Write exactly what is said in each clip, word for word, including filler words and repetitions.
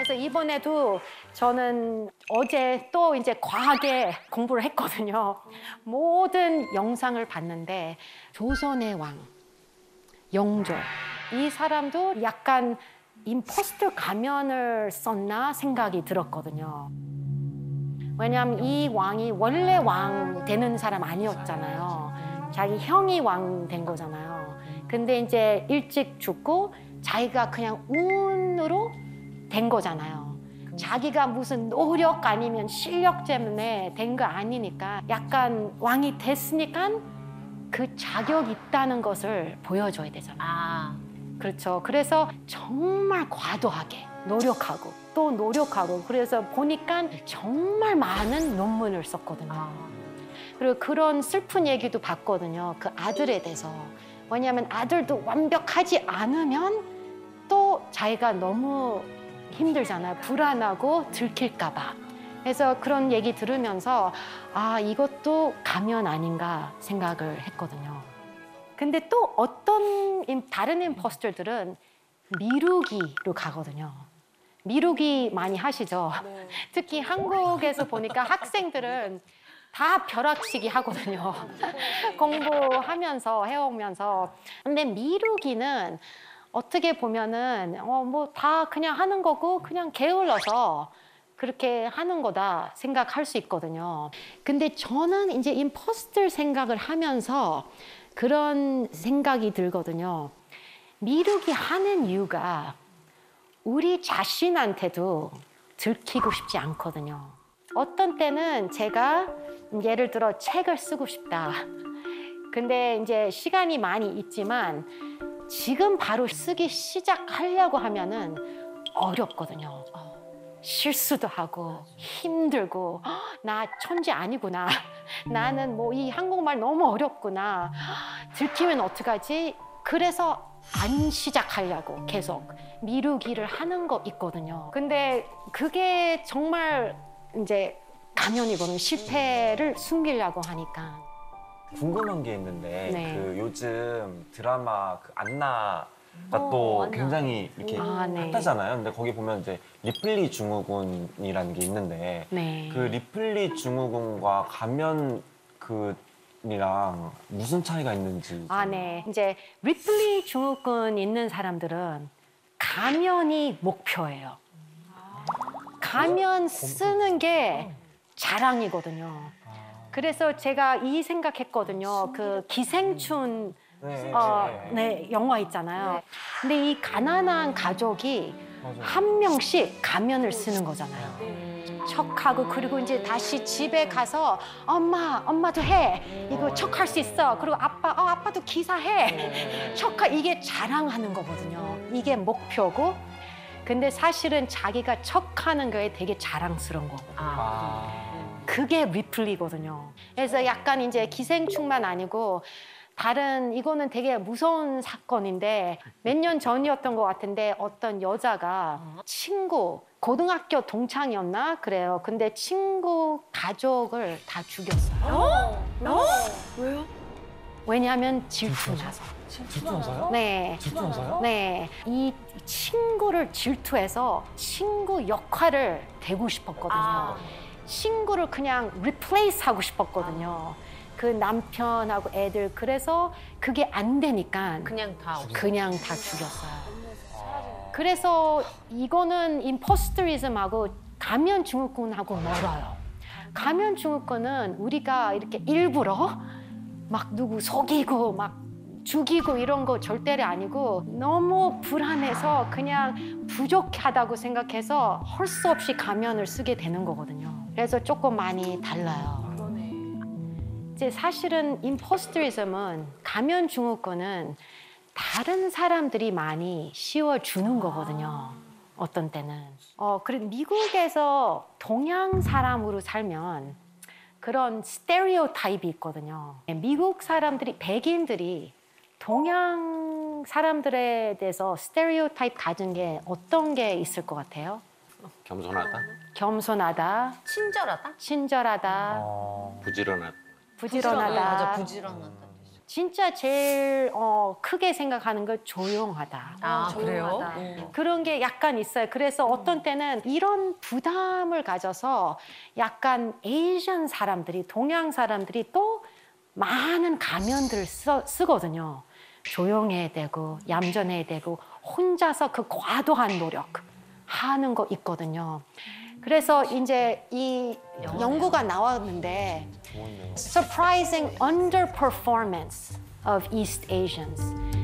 그래서 이번에도 저는 어제 또 이제 과하게 공부를 했거든요. 모든 영상을 봤는데 조선의 왕, 영조, 이 사람도 약간 임포스터 가면을 썼나 생각이 들었거든요. 왜냐하면 이 왕이 원래 왕 되는 사람 아니었잖아요. 자기 형이 왕 된 거잖아요. 근데 이제 일찍 죽고 자기가 그냥 운으로 된 거잖아요. 자기가 무슨 노력 아니면 실력 때문에 된 거 아니니까 약간 왕이 됐으니까 그 자격 있다는 것을 보여줘야 되잖아요. 아. 그렇죠. 그래서 정말 과도하게 노력하고 또 노력하고 그래서 보니까 정말 많은 논문을 썼거든요. 아. 그리고 그런 슬픈 얘기도 봤거든요. 그 아들에 대해서. 왜냐하면 아들도 완벽하지 않으면 또 자기가 너무 힘들잖아요. 불안하고 들킬까 봐. 그래서 그런 얘기 들으면서 아, 이것도 가면 아닌가 생각을 했거든요. 근데 또 어떤 다른 임포스터들은 미루기로 가거든요. 미루기 많이 하시죠. 네. 특히 한국에서 보니까 학생들은 다 벼락치기 하거든요. 공부하면서 해오면서. 근데 미루기는 어떻게 보면은 어, 뭐 다 그냥 하는 거고 그냥 게을러서 그렇게 하는 거다 생각할 수 있거든요. 근데 저는 이제 임포스터 생각을 하면서 그런 생각이 들거든요. 미루기 하는 이유가 우리 자신한테도 들키고 싶지 않거든요. 어떤 때는 제가 예를 들어 책을 쓰고 싶다. 근데 이제 시간이 많이 있지만 지금 바로 쓰기 시작하려고 하면은 어렵거든요. 실수도 하고 힘들고 나 천재 아니구나. 나는 뭐 이 한국말 너무 어렵구나. 들키면 어떡하지? 그래서 안 시작하려고 계속 미루기를 하는 거 있거든요. 근데 그게 정말 이제 가면이거든요. 실패를 숨기려고 하니까. 궁금한 게 있는데 네. 그 요즘 드라마 그 안나가 어, 또 안나. 굉장히 이렇게 아, 네. 핫하잖아요. 근데 거기 보면 이제 리플리 증후군이라는 게 있는데 네. 그 리플리 증후군과 가면 그이랑 무슨 차이가 있는지. 아, 네. 이제 리플리 증후군 있는 사람들은 가면이 목표예요. 가면 쓰는 게 자랑이거든요. 그래서 제가 이 생각했거든요. 그 기생충 네. 어, 네, 영화 있잖아요. 근데 이 가난한 가족이 한 명씩 가면을 쓰는 거잖아요. 척하고 그리고 이제 다시 집에 가서 엄마, 엄마도 해. 이거 척할 수 있어. 그리고 아빠, 어, 아빠도 기사해. 척하 이게 자랑하는 거거든요. 이게 목표고. 근데 사실은 자기가 척하는 거에 되게 자랑스러운 거고. 아. 그게 리플리거든요. 그래서 약간 이제 기생충만 아니고 다른 이거는 되게 무서운 사건인데 몇 년 전이었던 것 같은데 어떤 여자가 친구 고등학교 동창이었나 그래요. 근데 친구 가족을 다 죽였어요. 어? 어? 왜요? 왜냐하면 질투나서. 질투나서요? 네. 질투나서요? 네. 이 친구를 질투해서 친구 역할을 되고 싶었거든요. 아. 친구를 그냥 리플레이스 하고 싶었거든요. 그 남편하고 애들. 그래서 그게 안 되니까 그냥 다 그냥 다 죽였어요. 그래서 이거는 임포스터리즘하고 가면 증후군하고 멀어요. 가면 증후군은 우리가 이렇게 일부러 막 누구 속이고 막 죽이고 이런 거 절대로 아니고 너무 불안해서 그냥 부족하다고 생각해서 할 수 없이 가면을 쓰게 되는 거거든요. 그래서 조금 많이 달라요. 그러네. 이제 사실은 임포스터리즘은 가면 증후군은 다른 사람들이 많이 씌워주는 거거든요. 어떤 때는. 어, 그리고 미국에서 동양 사람으로 살면 그런 스테레오타입이 있거든요. 미국 사람들이, 백인들이 동양 사람들에 대해서 스테레오타입 가진 게 어떤 게 있을 것 같아요? 겸손하다, 겸손하다, 친절하다? 친절하다, 어... 부지런하다. 부지런하다. 맞아, 부지런하다. 진짜 제일 어, 크게 생각하는 건 조용하다. 아, 그래요? 조용하다. 음. 그런 게 약간 있어요. 그래서 어떤 때는 이런 부담을 가져서 약간 에이시안 사람들이, 동양 사람들이 또 많은 가면들을 써, 쓰거든요. 조용해야 되고, 얌전해야 되고, 혼자서 그 과도한 노력 하는 거 있거든요. 그래서 이제 이 연구가 나왔는데 좋은데요. Surprising underperformance of East Asians.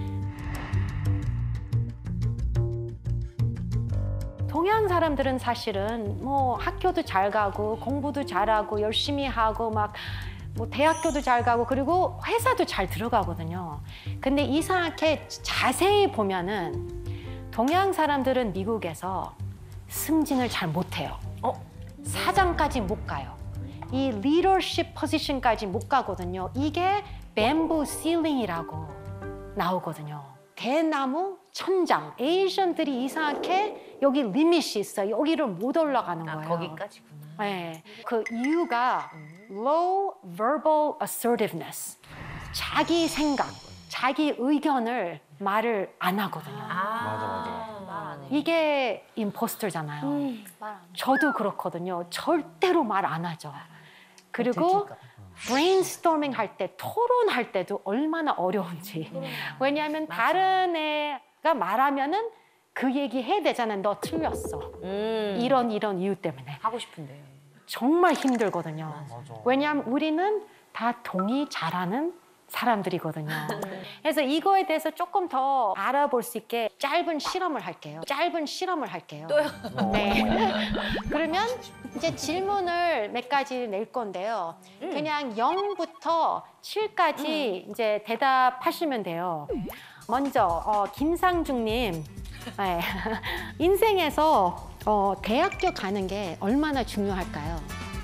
동양 사람들은 사실은 뭐 학교도 잘 가고 공부도 잘하고 열심히 하고 막 뭐 대학교도 잘 가고 그리고 회사도 잘 들어가거든요. 근데 이상하게 자세히 보면은 동양 사람들은 미국에서 승진을 잘 못해요. 어? 사장까지 못 가요. 이 리더십 포지션까지 못 가거든요. 이게 뱀부 실링이라고 나오거든요. 대나무 천장. 에이시안들이 이상하게 여기 리밋이 있어요. 여기를 못 올라가는 아, 거예요. 거기까지구나. 네. 그 이유가 low verbal assertiveness. 자기 생각, 자기 의견을 말을 안 하거든요. 아, 맞아, 맞아. 말안 해. 이게 임포스터잖아요. 음, 말안 해. 저도 그렇거든요. 절대로 말 안 하죠. 그리고 브레인스토밍 할 때, 토론할 때도 얼마나 어려운지. 왜냐하면 다른 애가 말하면은 그 얘기 해야 되잖아요. 너 틀렸어. 음. 이런 이런 이유 때문에. 하고 싶은데. 정말 힘들거든요. 맞아. 왜냐하면 우리는 다 동의 잘하는 사람들이거든요. 그래서 이거에 대해서 조금 더 알아볼 수 있게 짧은 실험을 할게요. 짧은 실험을 할게요. 또요? 네. 그러면 이제 질문을 몇 가지 낼 건데요. 그냥 영부터 칠까지 이제 대답하시면 돼요. 먼저 어, 김상중님, 네. 인생에서 어, 대학교 가는 게 얼마나 중요할까요?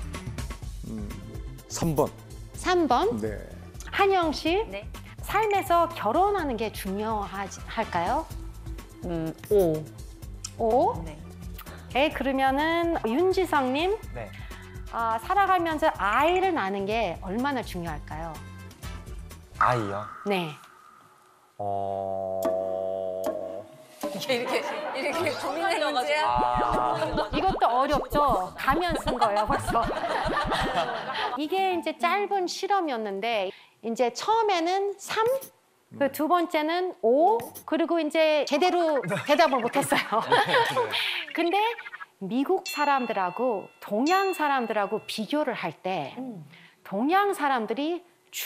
삼 번. 삼 번 네. 한영 씨, 네. 삶에서 결혼하는 게 중요할까요? 음, 오. 오. 네. 네, 그러면은 윤지성님, 네. 아, 살아가면서 아이를 낳는 게 얼마나 중요할까요? 아이요? 네. 어... 이게 이렇게, 이렇게 고민의 문제야? 아... 이것도 어렵죠? 가면 쓴 거예요, 벌써. 이게 이제 짧은 실험이었는데, 이제 처음에는 삼, 그 두 번째는 오, 그리고 이제 제대로 대답을 못했어요. 근데 미국 사람들하고 동양 사람들하고 비교를 할 때, 동양 사람들이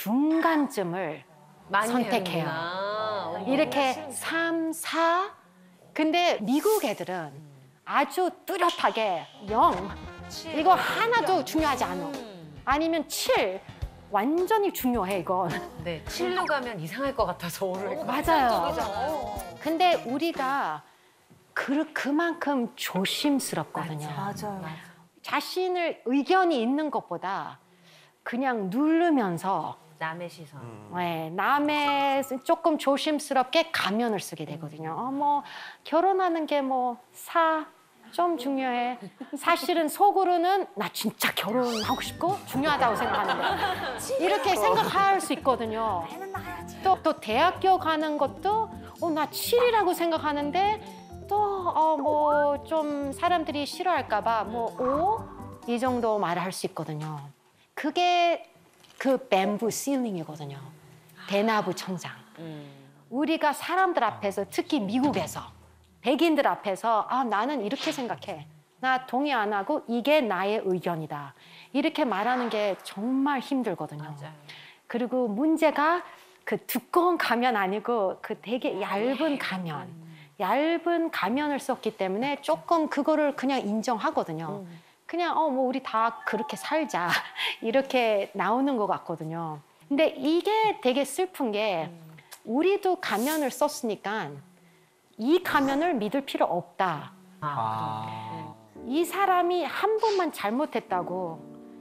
중간쯤을 많이 선택해요. 하는구나. 이렇게 삼, 사. 근데 미국 애들은 아주 뚜렷하게 영. 이거 하나도 중요하지 않아. 아니면 칠. 완전히 중요해, 이건. 네, 칠로 가면 이상할 것 같아서 오를 맞아요. 근데 우리가 그, 그만큼 조심스럽거든요. 맞아요. 자신을 의견이 있는 것보다 그냥 누르면서 남의 시선. 네, 남의 조금 조심스럽게 가면을 쓰게 되거든요. 어, 뭐 결혼하는 게 뭐 사 좀 중요해. 사실은 속으로는 나 진짜 결혼하고 싶고 중요하다고 생각하는데 이렇게 생각할 수 있거든요. 또, 또 대학교 가는 것도 어, 나 칠이라고 생각하는데 또 어, 뭐 좀 사람들이 싫어할까 봐 뭐 오 이 정도 말을 할 수 있거든요. 그게 그 뱀부 실링이거든요. 대나무 천장. 우리가 사람들 앞에서 특히 미국에서 백인들 앞에서 아 나는 이렇게 생각해. 나 동의 안 하고 이게 나의 의견이다. 이렇게 말하는 게 정말 힘들거든요. 맞아요. 그리고 문제가 그 두꺼운 가면 아니고 그 되게 얇은 가면. 얇은 가면을 썼기 때문에 조금 그거를 그냥 인정하거든요. 그냥 어 뭐 우리 다 그렇게 살자 이렇게 나오는 것 같거든요. 근데 이게 되게 슬픈 게 우리도 가면을 썼으니까 이 가면을 믿을 필요 없다. 아... 이 사람이 한 번만 잘못했다고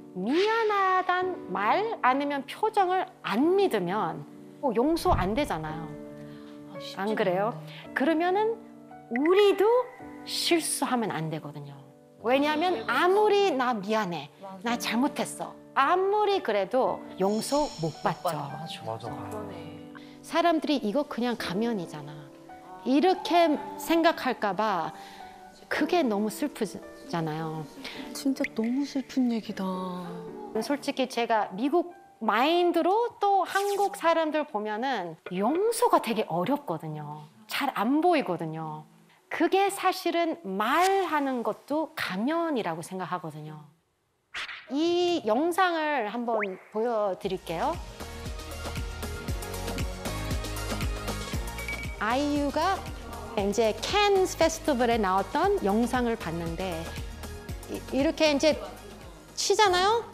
미안하단 말 아니면 표정을 안 믿으면 뭐 용서 안 되잖아요. 안 그래요? 그러면은 우리도 실수하면 안 되거든요. 왜냐하면 아무리 나 미안해, 나 잘못했어. 아무리 그래도 용서 못 받죠. 맞아. 사람들이 이거 그냥 가면이잖아. 이렇게 생각할까 봐 그게 너무 슬프잖아요. 진짜 너무 슬픈 얘기다. 솔직히 제가 미국 마인드로 또 한국 사람들 보면은 용서가 되게 어렵거든요. 잘 안 보이거든요. 그게 사실은 말하는 것도 가면이라고 생각하거든요. 이 영상을 한번 보여드릴게요. 아이유가 이제 캔스 페스티벌에 나왔던 영상을 봤는데 이- 이렇게 이제 치잖아요?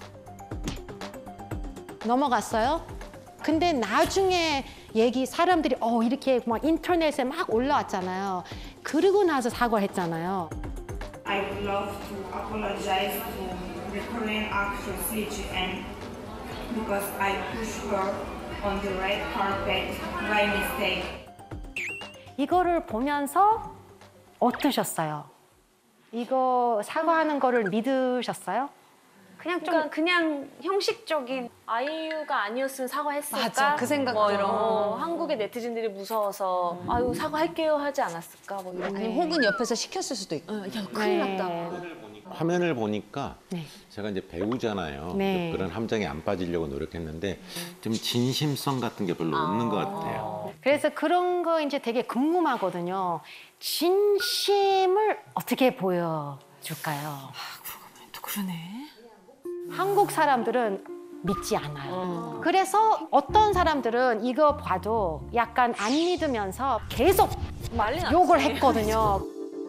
넘어갔어요. 근데 나중에 얘기 사람들이 어 이렇게 막 인터넷에 막 올라왔잖아요. 그러고 나서 사과했잖아요. I would love to apologize to the Korean actress Lee Ji-eun because I pushed her on the red carpet by mistake. 이거를 보면서 어떠셨어요? 이거 사과하는 거를 믿으셨어요? 그냥 좀 그냥 형식적인 아이유가 아니었으면 사과했을까? 맞아, 그 생각도. 뭐 이런 거. 한국의 네티즌들이 무서워서 아유 사과할게요 하지 않았을까? 뭐 이런. 아니, 혹은 옆에서 시켰을 수도 있고. 야 큰일 네. 났다. 화면을 보니까 네. 제가 이제 배우잖아요. 네. 그런 함정에 안 빠지려고 노력했는데 좀 진심성 같은 게 별로 없는 것 같아요. 그래서 그런 거 이제 되게 궁금하거든요. 진심을 어떻게 보여줄까요? 또 그러네. 한국 사람들은 믿지 않아요. 그래서 어떤 사람들은 이거 봐도 약간 안 믿으면서 계속 난리 났지. 욕을 했거든요.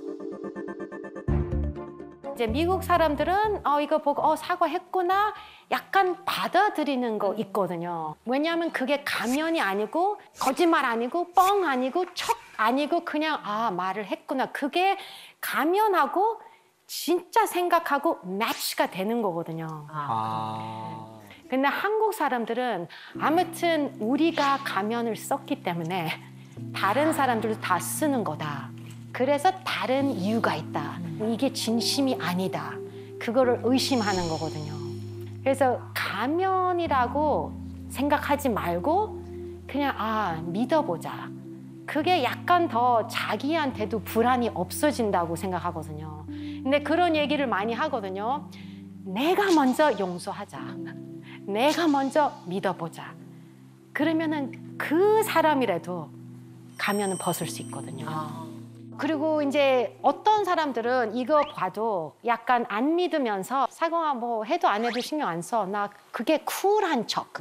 이제 미국 사람들은 어, 이거 보고 어, 사과했구나 약간 받아들이는 거 있거든요. 왜냐하면 그게 가면이 아니고 거짓말 아니고 뻥 아니고 척 아니고 그냥 아 말을 했구나. 그게 가면하고 진짜 생각하고 매치가 되는 거거든요. 아. 근데 한국 사람들은 아무튼 우리가 가면을 썼기 때문에 다른 사람들도 다 쓰는 거다. 그래서 다른 이유가 있다. 이게 진심이 아니다. 그거를 의심하는 거거든요. 그래서 가면이라고 생각하지 말고 그냥 아 믿어보자. 그게 약간 더 자기한테도 불안이 없어진다고 생각하거든요. 근데 그런 얘기를 많이 하거든요. 내가 먼저 용서하자. 내가 먼저 믿어보자. 그러면은 그 사람이라도 가면은 벗을 수 있거든요. 그리고 이제 어떤 사람들은 이거 봐도 약간 안 믿으면서 사과 뭐 해도 안 해도 신경 안 써. 나 그게 쿨한 척.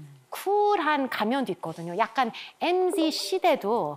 쿨한 가면도 있거든요. 약간 엠지 시대도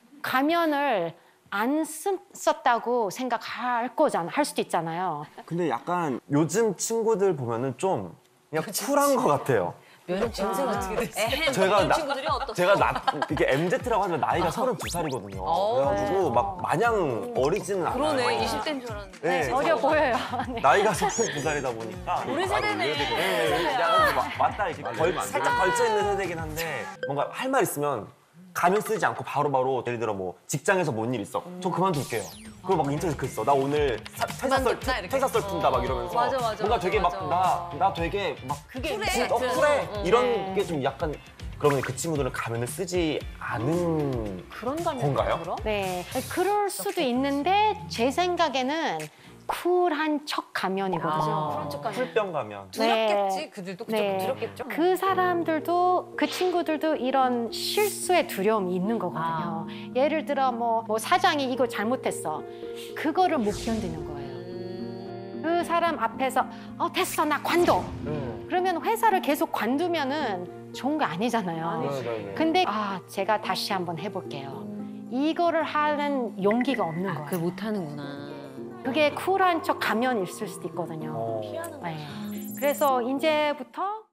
가면을 안 쓴- 썼다고 생각할 거잖아. 할 수도 있잖아요. 근데 약간 요즘 친구들 보면은 좀 그냥 쿨한 것 같아요. 면역 증세가 어떻게 됐어요? 제가 나, 친구들이 어떻게? 제가 나, 이게 엠지라고 하면 나이가 서른두 살이거든요. 그래가지고 막 마냥 어리지는 않아요. 그러네. 이십 대인 줄 알았는데. 네, 어려 보여요. 네. 나이가 서른두 살이다 보니까 우리 세대네. 네, 그냥 막 맞다 이렇게 걸, 살짝 걸쳐 있는 세대긴 한데 뭔가 할 말 있으면 가면 쓰지 않고 바로바로 예를 들어 뭐 직장에서 뭔 일 있어 저 그만둘게요. 그리고 막 인터넷에 글 써. 나 오늘 사, 퇴사 썰 그만뒀다, 이렇게. 퇴사 썰 푼다 막 이러면서 맞아, 맞아, 뭔가 맞아, 되게 맞아. 막 나 나 되게 막 그게 진- 어, 쿨해 이런 게 좀 약간 그러면 그 친구들은 가면을 쓰지 않은 그런 가면 건가요? 그럼? 네, 그럴 수도 있는데 제 생각에는 쿨한 척 가면이거든요. 그런 척 가면. 풀병 가면 두렵겠지. 그들도 그저 네. 두렵겠죠. 그 사람들도 그 친구들도 이런 실수의 두려움이 있는 거거든요. 예를 들어 뭐, 뭐 사장이 이거 잘못했어. 그거를 못 견디는 거예요. 그 사람 앞에서 어 됐어 나 관둬. 음. 그러면 회사를 계속 관두면은 좋은 거 아니잖아요. 네, 네, 네. 근데 아 제가 다시 한번 해볼게요. 이거를 하는 용기가 없는 거예요. 그걸 못 하는구나. 그게 쿨한 척 가면 있을 수도 있거든요. 어. 네. 그래서 이제부터